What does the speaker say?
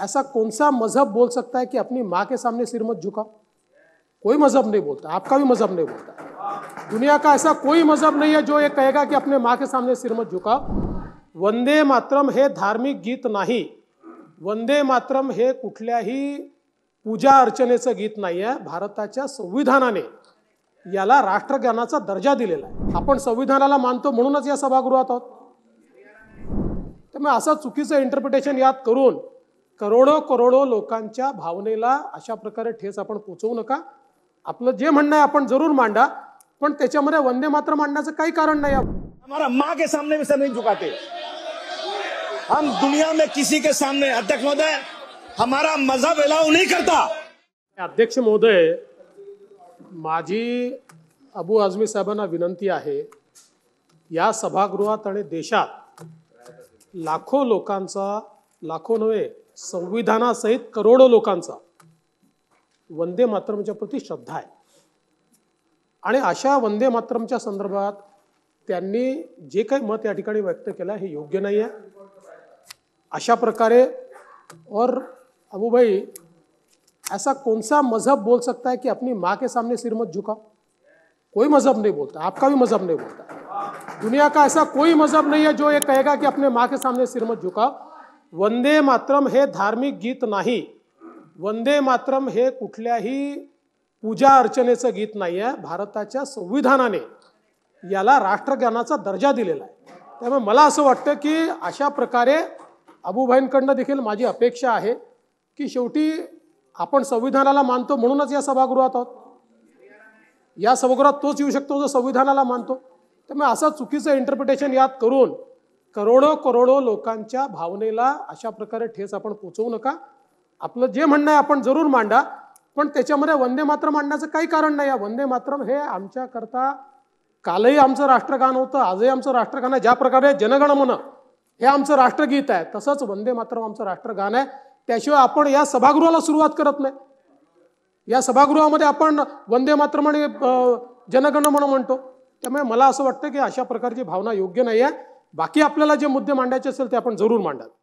ऐसा कौन सा मजहब बोल सकता है कि अपनी माँ के सामने सिर मत झुकाओ? कोई मजहब नहीं बोलता, आपका भी मजहब नहीं बोलता। दुनिया का ऐसा कोई मजहब नहीं है जो ये कहेगा कि अपने माँ के सामने सिर मत झुकाओ। वंदे मातरम हे धार्मिक गीत नाही, वंदे मातरम हे कुठल्याही पूजा अर्चनेचं गीत नाही आहे। भारताच्या संविधानाने याला राष्ट्रगानाचा दर्जा दिलेला आहे। आपण संविधानाला मानतो म्हणूनच या सभागृहात आहोत। त्यामुळे असं चुकीचं इंटरप्रिटेशन यात करून करोडो लोकांच्या भावनेला अशा प्रकारे ठेस आपण पोचवू नका। आपलं जे म्हणणं आहे आपण जरूर मांडा, पण त्याच्यामध्ये वंदे मातरम मांडण्याचं काही कारण नाही। हमारा माँ के सामने भी सर नहीं झुकाते हम, दुनिया में किसी के सामने। अध्यक्ष महोदय, हमारा मजहब अलाउ नहीं करता। अध्यक्ष महोदय, माझी अबू आझमी साहेबांना विनंती आहे, या सभागृहात आणि देशात लाखो लोकांचा, लाखो नव्हे संविधानासहित करोडो लोकांचा वंदे मातरमच्या प्रति श्रद्धा आहे। आणि अशा वंदे मातरमच्या संदर्भात त्यांनी जे काही मत या ठिकाणी व्यक्त केलं हे योग्य नाही आहे। अशा प्रकारे और अबू भाई, ऐसा कौन सा मजहब बोल सकता है कि अपनी माँ के सामने सिर मत झुकाओ? कोई मजहब नहीं बोलता, आपका भी मजहब नहीं बोलता। दुनिया का ऐसा कोई मजहब नहीं है जो ये कहेगा कि अपने माँ के सामने सिर मत झुकाओ। वंदे मातरम हे धार्मिक गीत नाही, वंदे मातरम हे कुठल्याही पूजा अर्चनेचं गीत नाही आहे। भारताच्या संविधानाने याला राष्ट्रगानाचा दर्जा दिलेला आहे। त्यामुळे मला असं वाटतं की अशा प्रकारे अबूभाईंकडनं देखील माझी अपेक्षा आहे की शेवटी आपण संविधानाला मानतो म्हणूनच या सभागृहात आहोत। या सभागृहात तोच येऊ शकतो जो संविधानाला मानतो। त्यामुळे असं चुकीचं इंटरप्रिटेशन यात करून करोडो लोकांच्या भावनेला अशा प्रकारे ठेस आपण पोचवू नका। आपलं जे म्हणणं आहे आपण जरूर मांडा, पण त्याच्यामध्ये वंदे मातरम मांडण्याचं काही कारण नाही आहे। वंदे मातरम हे आमच्याकरता कालही आमचं राष्ट्रगान होतं, आजही आमचं राष्ट्रगान आहे। ज्या प्रकारे जनगण मन हे आमचं राष्ट्रगीत आहे, तसंच वंदे मातरम आमचं राष्ट्रगान आहे। त्याशिवाय आपण या सभागृहाला सुरुवात करत नाही। या सभागृहामध्ये आपण वंदे मातरम आणि जनगण मन म्हणतो। त्यामुळे मला असं वाटतं की अशा प्रकारची भावना योग्य नाही आहे। बाकी आपल्याला जे मुद्दे मांडायचे असेल ते आपण जरूर मांडा।